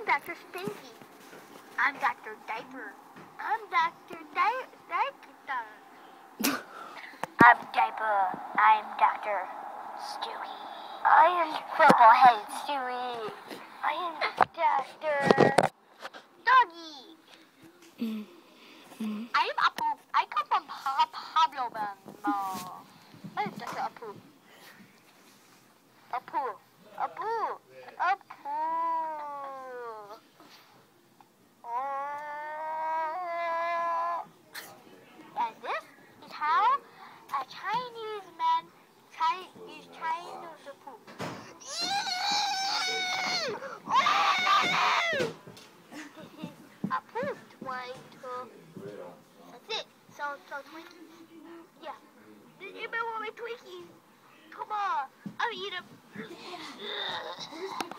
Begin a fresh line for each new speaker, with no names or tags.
I'm Dr. Stinky. I'm Dr. Diaper. I'm Dr. Diaper. I'm Diaper. I'm Dr. Stewie. I am Purple-headed Stewie. I am Dr. Doggy. I am Apu. I come from Pablo Bamba. I am Dr. Apu. Apu. Apu. Apu. And this is how a Chinese man is trying to poop. Apu trying to. That's it. So Twinkies. Yeah. Did anybody want my Twinkies? Come on. I'll eat them.